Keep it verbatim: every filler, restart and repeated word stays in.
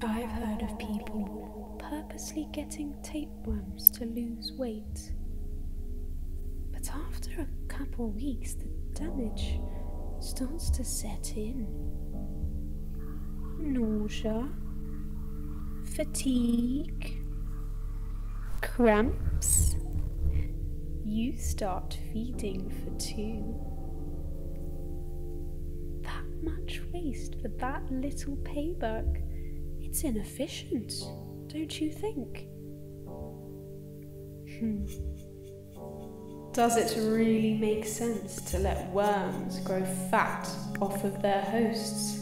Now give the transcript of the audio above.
I've heard of people purposely getting tapeworms to lose weight. But after a couple weeks, the damage starts to set in. Nausea, fatigue, cramps. You start feeding for two. That much waste for that little payback. It's inefficient, don't you think? Hmm. Does it really make sense to let worms grow fat off of their hosts?